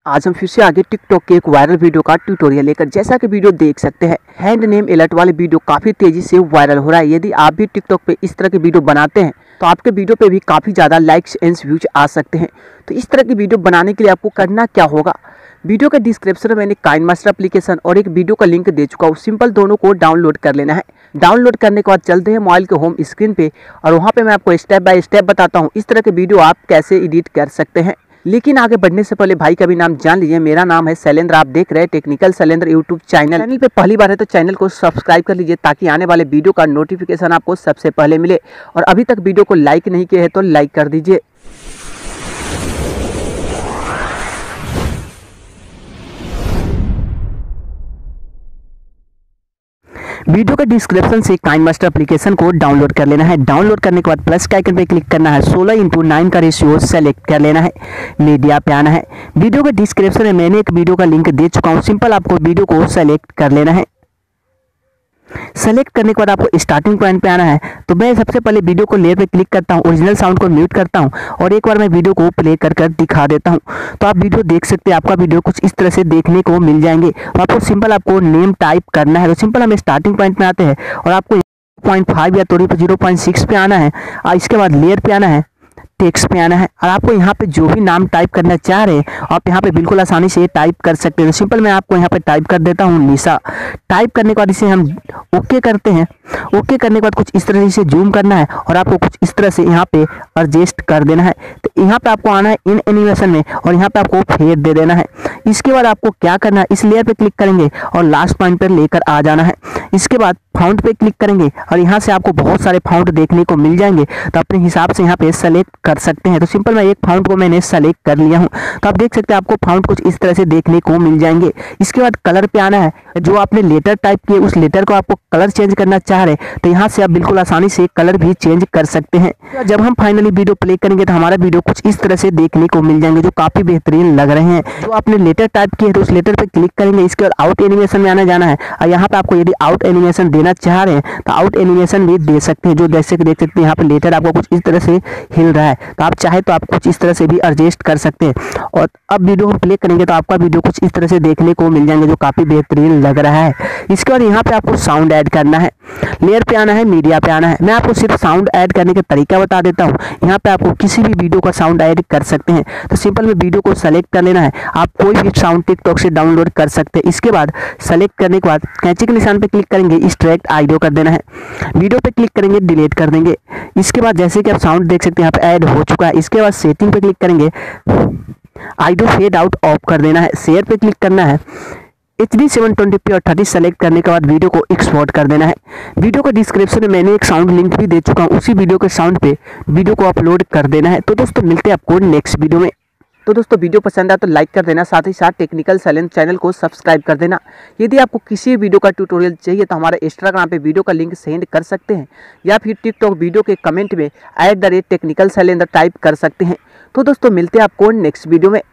आज हम फिर से आगे टिकटॉक के एक वायरल वीडियो का ट्यूटोरियल लेकर, जैसा कि वीडियो देख सकते हैं हैंड नेम अलर्ट वाले वीडियो काफ़ी तेजी से वायरल हो रहा है। यदि आप भी टिकटॉक पे इस तरह के वीडियो बनाते हैं तो आपके वीडियो पे भी काफ़ी ज़्यादा लाइक्स एंड व्यूज आ सकते हैं। तो इस तरह की वीडियो बनाने के लिए आपको करना क्या होगा, वीडियो के डिस्क्रिप्शन में मैंने काइनमास्टर एप्लीकेशन और एक वीडियो का लिंक दे चुका हूँ। सिंपल दोनों को डाउनलोड कर लेना है। डाउनलोड करने के बाद चलते हैं मोबाइल के होम स्क्रीन पे और वहाँ पे मैं आपको स्टेप बाय स्टेप बताता हूँ इस तरह के वीडियो आप कैसे एडिट कर सकते हैं। लेकिन आगे बढ़ने से पहले भाई का भी नाम जान लीजिए। मेरा नाम है शैलेंद्र, आप देख रहे हैं टेक्निकल शैलेंद्र यूट्यूब चैनल पे पहली बार है तो चैनल को सब्सक्राइब कर लीजिए ताकि आने वाले वीडियो का नोटिफिकेशन आपको सबसे पहले मिले। और अभी तक वीडियो को लाइक नहीं किया है तो लाइक कर दीजिए। वीडियो के डिस्क्रिप्शन से काइनमास्टर एप्लीकेशन को डाउनलोड कर लेना है। डाउनलोड करने के बाद प्लस के आइकन पे क्लिक करना है। 16:9 का रेशियो सेलेक्ट कर लेना है। मीडिया पे आना है। वीडियो के डिस्क्रिप्शन में मैंने एक वीडियो का लिंक दे चुका हूँ। सिंपल आपको वीडियो को सेलेक्ट कर लेना है। सेलेक्ट करने के बाद आपको स्टार्टिंग पॉइंट पे आना है। तो मैं सबसे पहले वीडियो को लेयर पे क्लिक करता हूँ, ओरिजिनल साउंड को म्यूट करता हूँ और एक बार मैं वीडियो को प्ले कर दिखा देता हूँ। तो आप वीडियो देख सकते हैं, आपका वीडियो कुछ इस तरह से देखने को मिल जाएंगे। तो आपको सिंपल आपको नेम टाइप करना है। तो सिंपल हम स्टार्टिंग पॉइंट में आते हैं और आपको 0.5 या थोड़ी 0.6 पे आना है और इसके बाद लेयर पे आना है, टेक्स्ट पे आना है और आपको यहाँ पे जो भी नाम टाइप करना चाह रहे हैं आप यहाँ पे बिल्कुल आसानी से टाइप कर सकते हैं। तो सिंपल मैं आपको यहाँ पे टाइप कर देता हूँ निशा। टाइप करने के बाद इसे हम ओके करते हैं। ओके करने के बाद कुछ इस तरह से जूम करना है और आपको कुछ इस तरह से यहाँ पे एडजस्ट कर देना है। तो यहाँ पे आपको आना है इन एनिमेशन में और यहाँ पे आपको फेड दे देना है। इसके बाद आपको क्या करना है, इस लेयर पे क्लिक करेंगे और लास्ट पॉइंट पर लेकर आ जाना है। इसके बाद फाउंट पे क्लिक करेंगे और यहाँ से आपको बहुत सारे फाउंट देखने को मिल जाएंगे। तो अपने हिसाब से यहाँ पे सेलेक्ट कर सकते हैं। तो सिंपल मैं एक फाउंट को मैंने सेलेक्ट कर लिया हूँ। तो आप देख सकते हैं आपको फाउंट कुछ इस तरह से देखने को मिल जाएंगे। इसके बाद कलर पे आना है। जो आपने लेटर टाइप किए उस लेटर को आपको कलर चेंज करना चाह रहे हैं तो यहाँ से आप बिल्कुल आसानी से कलर भी चेंज कर सकते हैं। जब हम फाइनली वीडियो प्ले करेंगे तो हमारा वीडियो कुछ इस तरह से देखने को मिल जाएंगे जो काफी बेहतरीन लग रहे हैं। जो आपने लेटर टाइप किए तो उस लेटर पे क्लिक करेंगे। इसके बाद आउट एनिमेशन में आना जाना है और यहाँ पे आपको यदि आउट एनिमेशन देना चाह रहे हैं तो आउट एनिमेशन भी दे सकते हैं। जो जैसे कि देख सकते हैं यहाँ पे लेटर आपको कुछ इस तरह से हिल रहा है तो आप चाहे तो आप कुछ इस तरह से भी एडजस्ट कर सकते हैं। और अब वीडियो हम प्ले करेंगे तो आपका वीडियो कुछ इस तरह से देखने को मिल जाएंगे जो काफी बेहतरीन लग रहा है। इसके बाद यहाँ पे आपको साउंड ऐड करना है। लेयर पे आना है, मीडिया पे आना है। मैं आपको सिर्फ साउंड ऐड करने का तरीका बता देता हूँ। यहाँ पे आपको किसी भी वीडियो का साउंड ऐड कर सकते हैं। तो सिंपल में वीडियो को सेलेक्ट कर लेना है। आप कोई भी साउंड टिकटॉक से डाउनलोड कर सकते हैं। इसके बाद सेलेक्ट करने के बाद कैंची के निशान पे क्लिक करेंगे, एक्सट्रैक्ट ऑडियो कर देना है। वीडियो पे क्लिक करेंगे, डिलीट कर देंगे। इसके बाद जैसे कि आप साउंड देख सकते हैं यहाँ पे ऐड हो चुका है। इसके बाद सेटिंग पे क्लिक करेंगे, ऑडियो फेड आउट ऑफ कर देना है। शेयर पे क्लिक करना है। HD 720p और 30 सेलेक्ट करने के बाद वीडियो को एक्सपोर्ट कर देना है। वीडियो के डिस्क्रिप्शन में मैंने एक साउंड लिंक भी दे चुका हूँ, उसी वीडियो के साउंड पे वीडियो को अपलोड कर देना है। तो दोस्तों मिलते हैं आपको नेक्स्ट वीडियो में। तो दोस्तों वीडियो पसंद आया तो लाइक कर देना, साथ ही साथ टेक्निकल शैलेंद्र चैनल को सब्सक्राइब कर देना। यदि आपको किसी वीडियो का ट्यूटोरियल चाहिए तो हमारे इंस्टाग्राम पे वीडियो का लिंक सेंड कर सकते हैं या फिर टिकटॉक वीडियो के कमेंट में @टेक्निकल शैलेंद्र टाइप कर सकते हैं। तो दोस्तों मिलते हैं आपको नेक्स्ट वीडियो में।